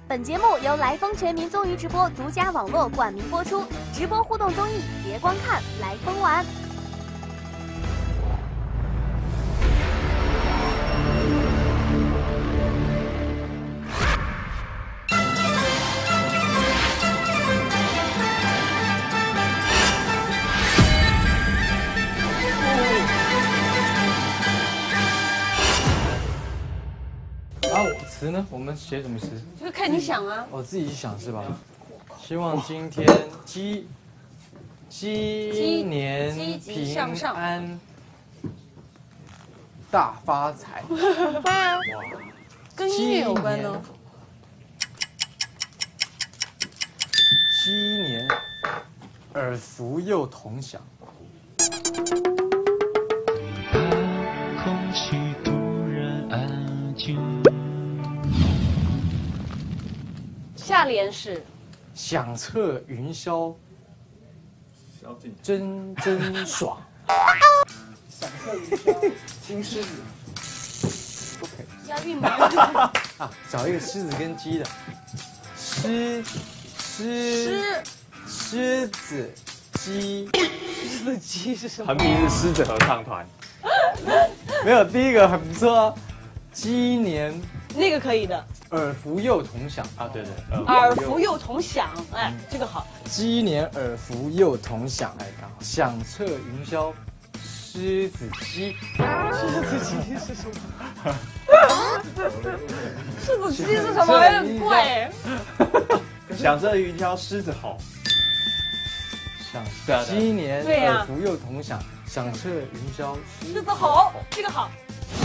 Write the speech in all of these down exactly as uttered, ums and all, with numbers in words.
本节目由来风全民综艺直播独家网络冠名播出，直播互动综艺，别光看，来风玩。 啊，词呢？我们写什么词？ 这个看你想啊。 我自己想是吧？希望今天鸡鸡年平安，大发财。 跟音乐有关呢。 鸡年耳福又同享。 空气突然安静。 下联是响彻云霄，真真爽。 响彻云霄，金狮子。 押韵吗？ 啊，找一个狮子跟鸡的。狮狮狮子鸡， 狮子鸡是什么？ 横批是狮子合唱团。 没有，第一个很不错啊。鸡年那个可以的。 耳福又同享啊，对对， 耳福又同享，哎，这个好。 鸡年耳福又同享，哎，刚好。响彻云霄，狮子鸡。 狮子鸡是什么？狮子鸡是什么？有点怪。 响彻云霄，狮子吼。 响， 对啊， 鸡年耳福又同享，响彻云霄， 狮子吼，这个好。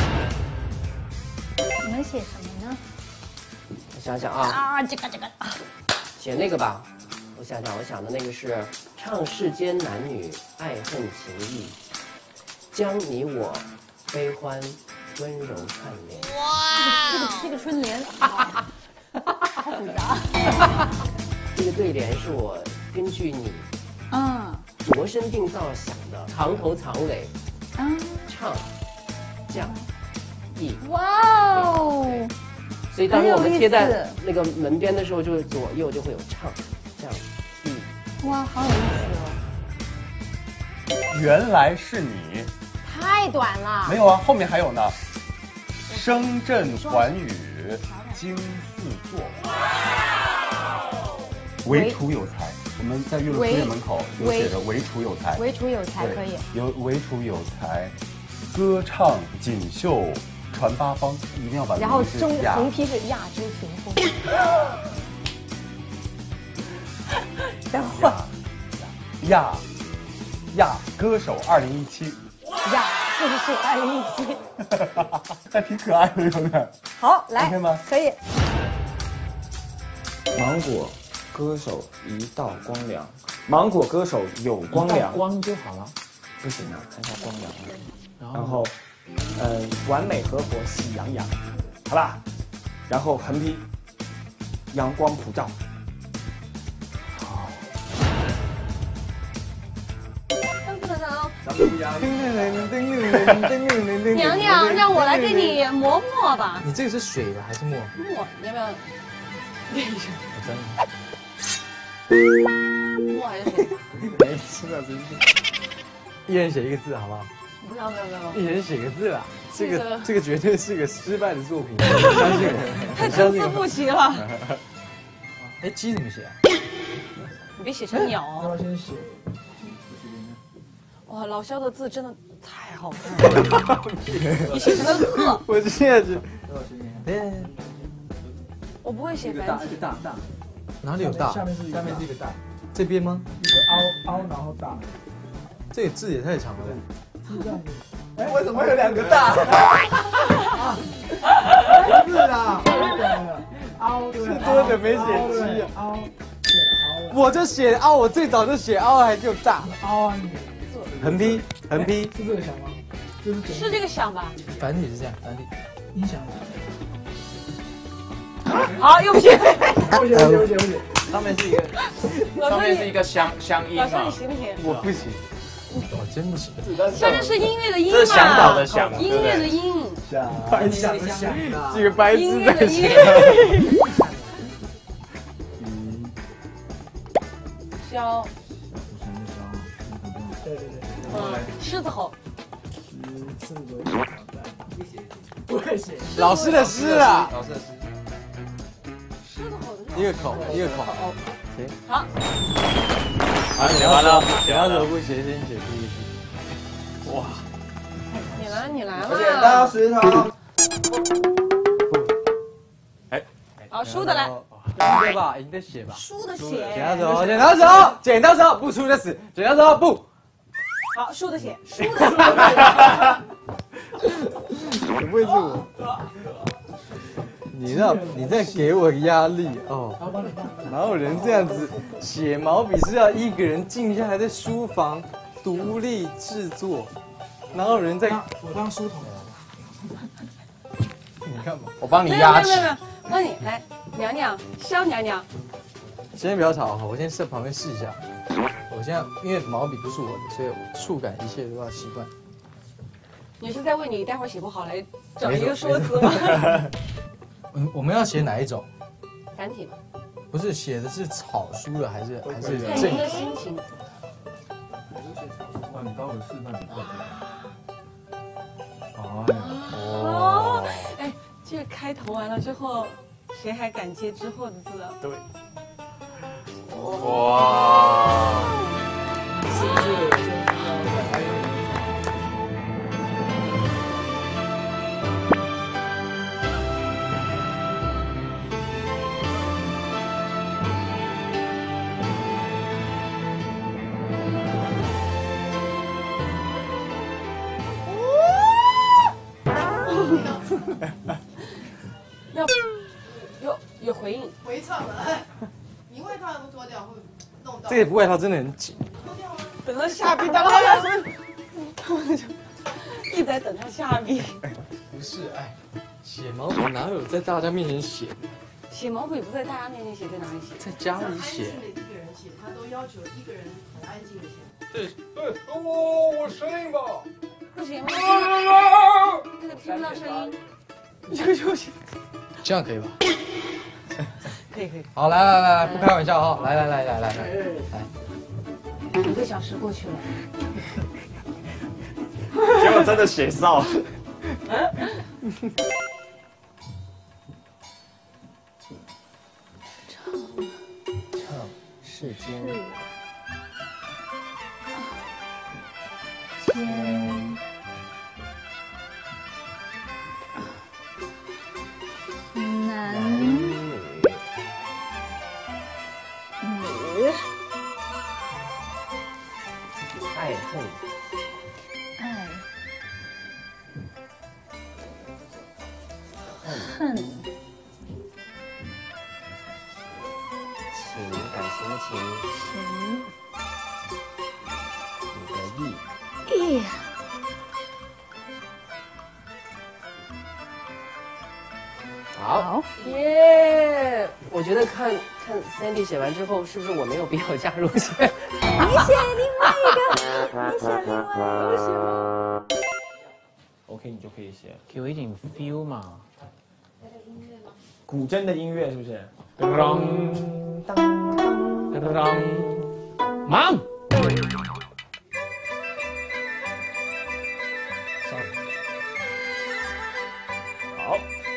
你们写什么呢？ 我想想啊啊，这个这个， 写那个吧。我想想，我想的那个是唱世间男女爱恨情谊，将你我悲欢温柔串联。 哇，这个这个春联，好复杂。 这个对联是我根据你嗯量身定造想的，藏头藏尾， 嗯， 唱将意。 哇哦！ 所以当我们贴在那个门边的时候，就是左右就会有唱、将、意。 哇，好有意思哦！原来是你， 太短了。 没有啊，后面还有呢。声震寰宇，惊四座。唯楚有才，我们在岳麓书院门口有写着唯楚有才。 唯楚有才可以。 有唯楚有才，歌唱锦绣。传八方，一定要把。 然后中横批是亚洲群风。等会儿。 亚亚歌手二零一七。 亚是不是二零一七？ 还挺可爱的，有点。 好，来 ，OK 吗？ 可以。 芒果歌手一道光良，芒果歌手有光良， 光就好了。 不行啊，还是要光良。然后。呃，完美合伙喜洋洋，好吧，然后横批，阳光普照。好。 噔噔噔， 咱们不娘娘，让我来给你磨墨吧。 你这个是水的还是墨？ 墨，你要不要？练一下。 我真的。墨还是水？ 没吃啊，真是。一人写一个字，好不好？ 不要不要不要！ 一人写个字啦，这个这个绝对是个失败的作品，相信我， 太参差不齐了。 哎，鸡怎么写啊？ 你别写成鸟。 那我先写。 哇，老肖的字真的太好看了。你写成个鹤。 我现在是。 我不会写繁体。 大大。 哪里有大？ 下面是下面是一个大。 这边吗？ 一个凹凹，然后大。 这个字也太长了。 是这样子。哎，为什么有两个大？不是啦，凹是多的没写鸡啊。 凹， 我就写凹，我最早就写凹，还就大。 凹啊你。 横批，横批是这个响吗？ 是这个响吧？ 繁体是这样，繁体。 音响。 好，又不行。 不行不行不行不行。 上面是一个， 上面是一个乡乡音老肖，你行不行？ 我不行。我真不行。 下面是音乐的音嘛？ 这是向导的向， 音乐的音。 白痴的响， 这个白痴在写。 狮子吼。 不会写。老师的诗啊。老师的诗。 狮子吼的一个口，一个口。行。 好。 好，写完了。剪刀手不写，先写第一句。哇。 你来，你来了。 剪刀石头。哎。 好，输的来。 赢的吧，赢的写吧。 输的写。 剪刀手，剪刀手，剪刀手，不输的死。剪刀手不。 好，输的写，输的写。 怎么会是我？你让你在给我压力哦！哪有人这样子写毛笔是要一个人静下来在书房独立制作？哪有人在？ 我当书童。 你看嘛，我帮你压起。 没有没有没有，帮你来，娘娘，肖娘娘。 先不要吵，我先在旁边试一下。我现在因为毛笔不是我的，所以我触感一切都要习惯。 你是在为你待会儿写不好来找一个说辞吗？ 嗯，我们要写哪一种？ 繁体吧。 不是写的是草书的，还是还是看您的心情。 哇，你帮我示范一下。 哦，哎，这个开头完了之后，谁还敢接之后的字啊？ 对。 哇！ 是不是？还有。 要有有回应， 回唱了。你外套不脱掉会弄到。 这个外套真的很紧。 等到下笔，等到下笔，他们就一直在等他下笔。 不是，哎，写毛笔哪有在大家面前写？ 写毛笔不在大家面前写，在哪里写？ 在家里写。 安静的一个人写，他都要求一个人很安静的写。 对对，哦，我声音吧。 不行，那个听不到声音。就就行。 这样可以吧？ 可以可以。 好，来来来来，不开玩笑哈，来来来来来来来。 一个小时过去了， 结果真的写臊。 唱唱世间天男女爱恨爱恨情，感情的情， 情你的意。 意。 好，耶！我觉得看看 Sandy 写完之后，是不是我没有必要加入写？ 你写另外一个，你写另外一个是吗 ？OK， 你就可以写。 给我一点 feel 嘛。 古筝的音乐是不是？ 当当当当，忙。 好。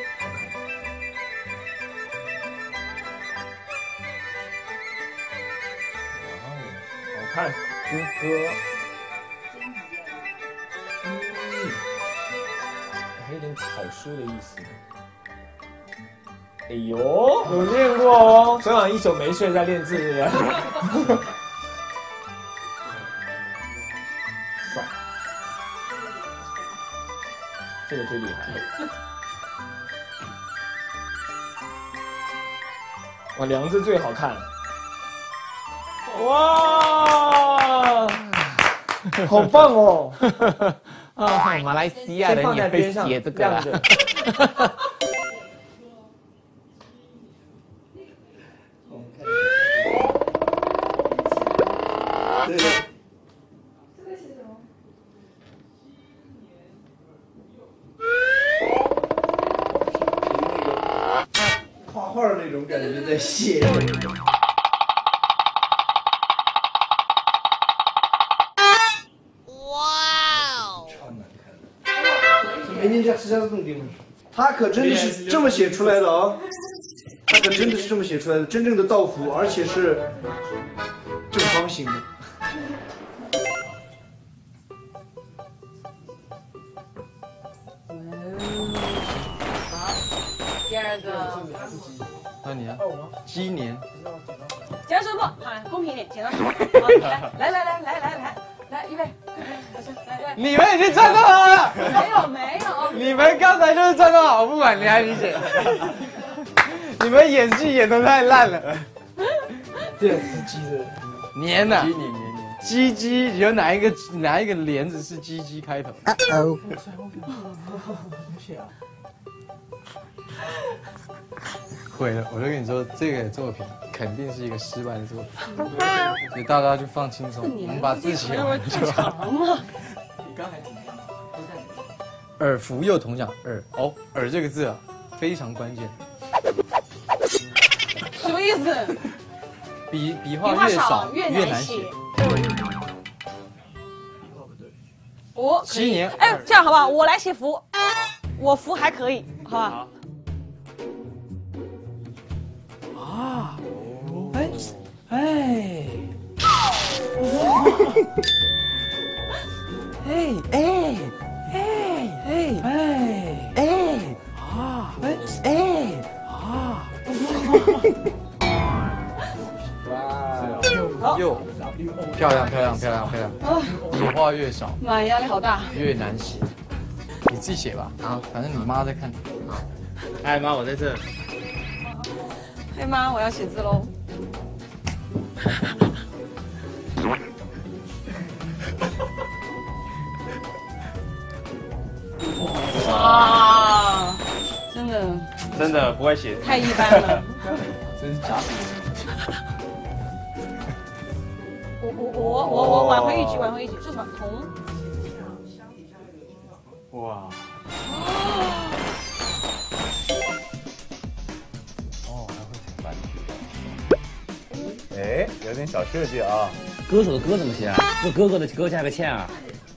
看诗歌，嗯，还有点草书的意思。哎呦，有练过哦，昨晚一宿没睡在练字，是不是？爽，这个最厉害。哇，梁字最好看。哇，好棒哦！ 啊，马来西亚人也会写这个啦。 画画那种感觉在写。 人家私家是弄的吗？他可真的是这么写出来的哦，他可真的是这么写出来的，真正的道符，而且是正方形的。 第二个， 那你啊？鸡年。 剪刀石头布，好，公平一点，剪刀石头布。好，来来来来来来来，预备，好，行，来来。 你们已经站到好了。 没有没有。 你们刚才就是站到好，不管你还理解。你们演技演得太烂了。 对，是鸡的。 年呐。 鸡年年年。 鸡鸡有哪一个哪一个连子是鸡鸡开头？哦。毁了！我就跟你说，这个作品肯定是一个失败的作品，所以大家就放轻松，我们把字写完就好。 你刚才耳福幼童奖，耳哦，耳这个字啊非常关键。 什么意思？ 笔笔画越少越难写。 我七年。 哎，这样好不好？我来写福，我福还可以，好吧？ 啊，哎哎，哎哎哎哎哎啊哎哎啊！哇！又漂亮漂亮漂亮漂亮，笔画越少， 妈，压力好大， 越难写。你自己写吧，啊，反正你妈在看。 哎妈，我在这。 哎妈，我要写字喽！哇，真的， 真的不会写， 太一般了， 真是假的。 我我我我我挽回一局，挽回一局，这是什么？铜。 哇。哎，有点小设计啊！ 歌手的歌怎么写啊？就哥哥的哥加个欠啊！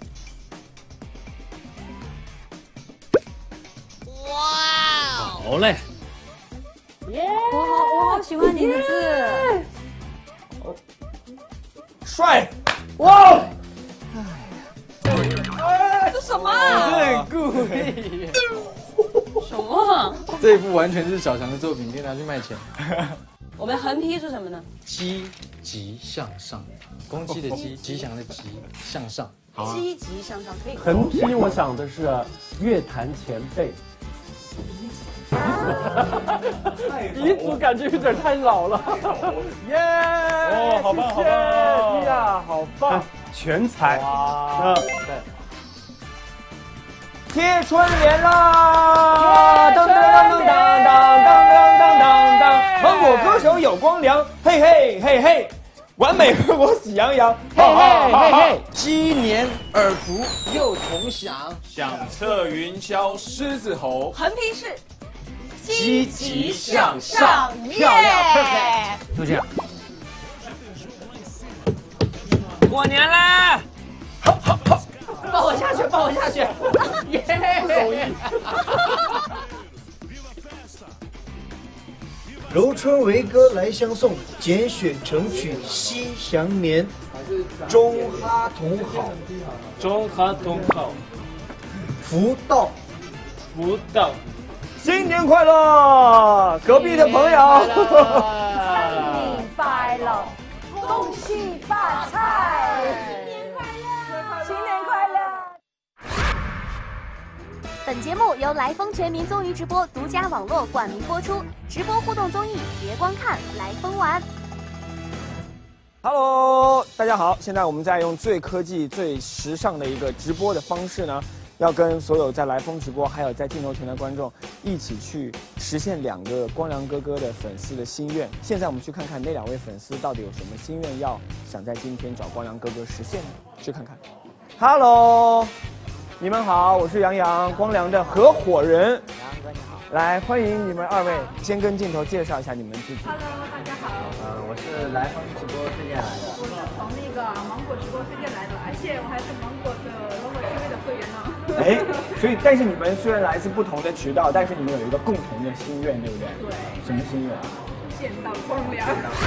哇！好嘞！ 我好我好喜欢你的字， 帅！哇！ 这什么啊？ 这故意。 什么？ 这一部完全是小强的作品，可以拿去卖钱。 我们横批是什么呢？ 积极向上，公鸡的鸡，吉祥的吉，向上。好啊。 积极向上可以。 横批我想的是乐坛前辈。鼻祖感觉有点太老了。耶！ 哦，好棒，好棒！ 呀，好棒！ 全才。 啊，对。贴春联啦！当当当当当当当当当当！芒果歌手有光良，嘿嘿嘿嘿！完美和我喜洋洋，嘿嘿嘿嘿！ 鸡年耳福幼童响， 响彻云霄狮子吼。 横批是积极向上，漂亮 ，perfect， 就这样。过年啦！ 抱我下去，抱我下去！耶，不容易。 柔春为歌来相送，拣选成曲西祥年。中哈同好， 中哈同好， 福到， 福到，新年快乐，隔壁的朋友。 新年快乐，恭喜发财，新年快乐。 本节目由来风全民综艺直播独家网络冠名播出，直播互动综艺，别光看，来风玩。 Hello， 大家好，现在我们在用最科技、最时尚的一个直播的方式呢，要跟所有在来风直播还有在镜头前的观众一起去实现两个光良哥哥的粉丝的心愿。现在我们去看看那两位粉丝到底有什么心愿要想在今天找光良哥哥实现呢？去看看。Hello。你们好，我是杨洋，光良的合伙人。杨哥你好，来欢迎你们二位，先跟镜头介绍一下你们自己。 Hello， 大家好。 嗯，我是来风直播推荐来的。 我是从那个芒果直播推荐来的，而且我还是芒果的芒果 T V 的会员呢。 哎，所以但是你们虽然来自不同的渠道，但是你们有一个共同的心愿，对不对？ 对。 什么心愿？ 见到光良。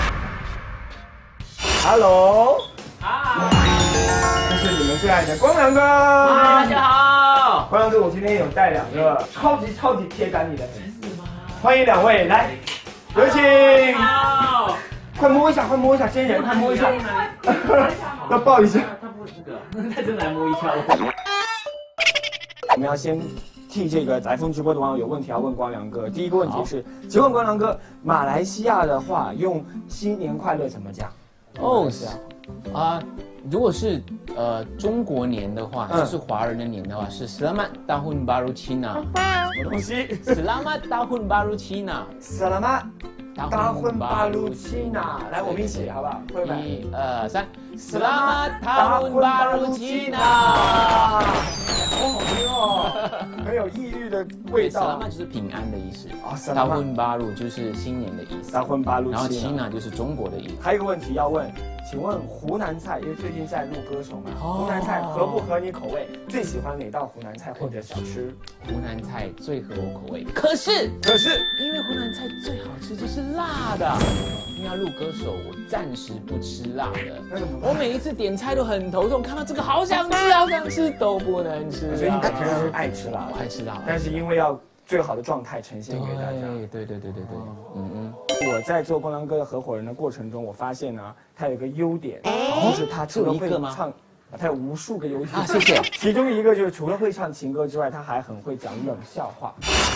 Hello。啊。这是你们最爱的光良哥。 大家好。 光良哥，我今天有带两个超级超级铁杆你的粉丝，欢迎两位来，有请。好。快摸一下，快摸一下，先人，快摸一下。要抱一下。 他不这个，他真来摸一下。 我们要先替这个来风直播的网友有问题要问光良哥。第一个问题是，请问光良哥，马来西亚的话用新年快乐怎么讲？ 哦，是啊，啊，如果是呃中国年的话， 嗯就是华人的年的话，是 Selamat Tahun Baru Cina。 什么东西 ？Selamat Tahun Baru Cina。Selamat Tahun Baru Cina。来，我们一起好不好？会吧？ 一二三 ，Selamat Tahun Baru Cina。 好好听哦，很有异域的味道。 Selamat 就是平安的意思。 哦 ，Tahun Baru 就是新年的意思。 Tahun Baru。 然后 Cina 就是中国的意思。 还有一个问题要问，请问湖南菜，因为最近在录歌手嘛，湖南菜合不合你口味？最喜欢哪道湖南菜或者小吃？ 湖南菜最合我口味，可是可是因为湖南菜最好吃就是辣的。因为要录歌手，我暂时不吃辣的。我每一次点菜都很头痛，看到这个好想吃，好想吃都不能吃。 所以你本身是爱吃辣， 我爱吃辣， 但是因为要最好的状态呈现给大家。 对对对对对对，嗯嗯。 我在做光良哥的合伙人的过程中，我发现呢，他有一个优点，就是他除了会唱，他有无数个优点。 啊，谢谢。 其中一个就是除了会唱情歌之外，他还很会讲冷笑话。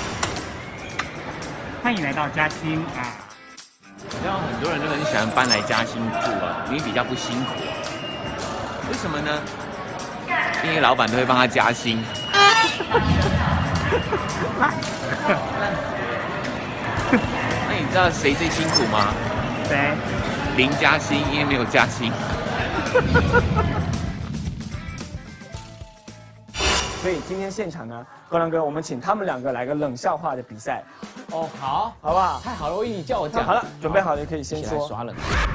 欢迎来到嘉兴啊！ 然后很多人都很喜欢搬来嘉兴住啊，因为比较不辛苦。为什么呢？因为老板都会帮他加薪。那你知道谁最辛苦吗？ 谁？ 零加薪，因为没有加薪。 所以今天现场呢，光良哥，我们请他们两个来个冷笑话的比赛。 哦，好， 好不好？ 太好了，我以为你叫我讲。 好了，准备好了可以先说。 耍冷。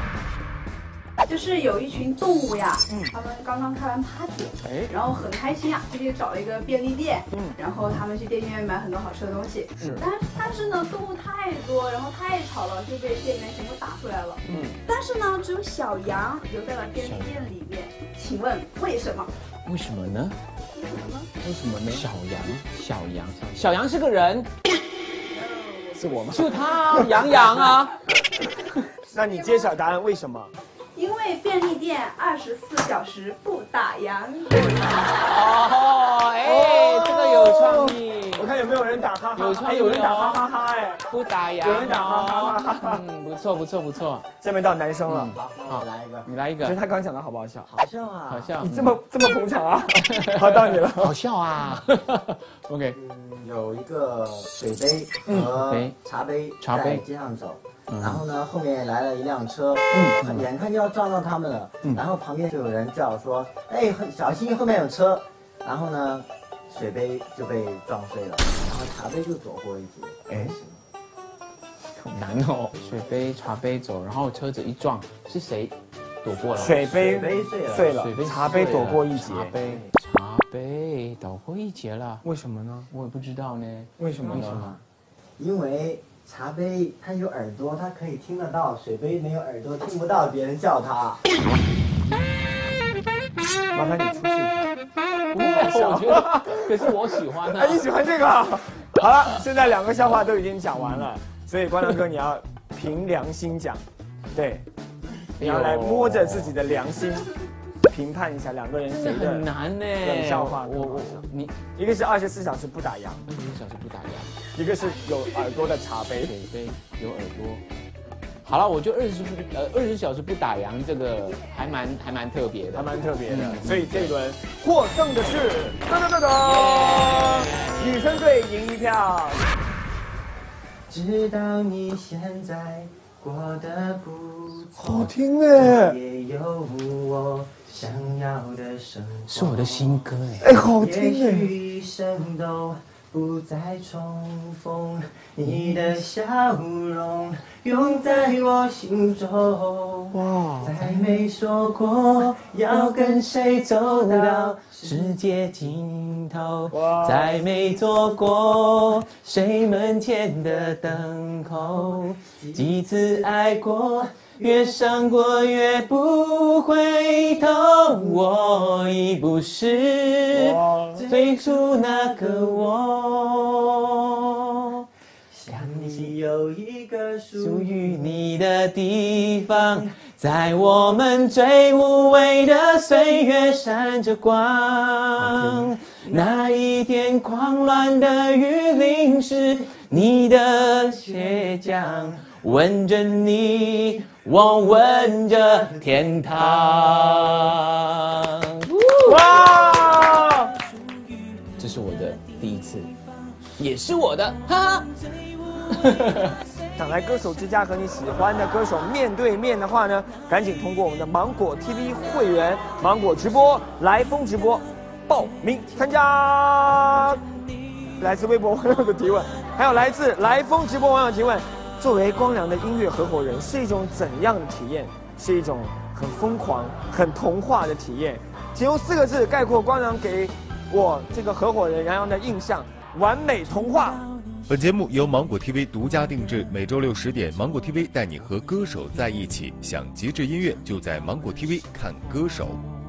就是有一群动物呀，嗯，他们刚刚开完 party， 哎，然后很开心啊，就去找了一个便利店，嗯，然后他们去店里面买很多好吃的东西，是，但但是呢，动物太多，然后太吵了，就被店员全部打出来了，嗯，但是呢，只有小羊留在了便利店里面，请问为什么？ 为什么呢？ 为什么呢？ 为什么呢？小羊，小羊，小羊是个人， 是我吗？ 是他，杨洋啊。 那你揭晓答案，为什么？ 因为便利店二十四小时不打烊。 哦，哎，这个有创意。 我看有没有人打哈哈， 有创意， 有人打哈哈哈，哎， 不打烊， 有人打哈哈哈， 嗯，不错不错不错。 下面到男生了， 好，来一个， 你来一个。 觉得他刚讲的好不好笑？ 好笑啊， 好笑。 你这么这么捧场啊？好，到你了。 好笑啊。OK。 有一个水杯和茶杯在街上走。然后呢，后面来了一辆车，嗯，眼看就要撞到他们了，嗯，然后旁边就有人叫说，哎，小心后面有车，然后呢，水杯就被撞碎了，然后茶杯就躲过一劫，哎， 好难哦，水杯茶杯走，然后车子一撞，是谁躲过了？ 水杯碎了， 碎了，茶杯躲过一劫， 茶杯茶杯躲过一劫了， 为什么呢？ 我也不知道呢， 为什么呢？ 因为。茶杯它有耳朵，它可以听得到；水杯没有耳朵，听不到别人叫它。 麻烦你出去。 不好笑，我觉得，可是我喜欢啊。 你喜欢这个？好了，现在两个笑话都已经讲完了，所以光良哥你要凭良心讲，对，你要来摸着自己的良心。评判一下两个人谁的很难呢？ 冷笑话， 我我你一个是二十四小时不打烊， 二十四小时不打烊， 一个是有耳朵的茶杯， 水杯有耳朵。好了，我就二十不呃二十小时不打烊，这个还蛮还蛮特别的， 还蛮特别的。所以这一轮获胜的是噔噔噔噔，女生队赢一票。 知道你现在过得不错， 好听哎， 也有我想要的生活， 是我的新歌哎， 哎，好听哎。也许一生都不再重逢，你的笑容永在我心中。再没说过要跟谁走到世界尽头，再没做过谁门前的等候。几次爱过，越伤过越不回头，我已不是最初那个我。想你有一个属于你的地方，在我们最无畏的岁月闪着光。那一天狂乱的雨淋湿你的倔强，吻着你，我吻着天堂。 哇！这是我的第一次，也是我的，哈哈。 想来歌手之家和你喜欢的歌手面对面的话呢，赶紧通过我们的芒果 T V 会员、芒果直播、来风直播报名参加。来自微博网友的提问，还有来自来风直播网友提问：作为光良的音乐合伙人，是一种怎样的体验？是一种很疯狂、很童话的体验。请用四个字概括光良给我这个合伙人杨洋的印象：完美童话。 本节目由芒果 T V 独家定制，每周六十点，芒果 T V 带你和歌手在一起。想极致音乐，就在芒果 T V 看歌手。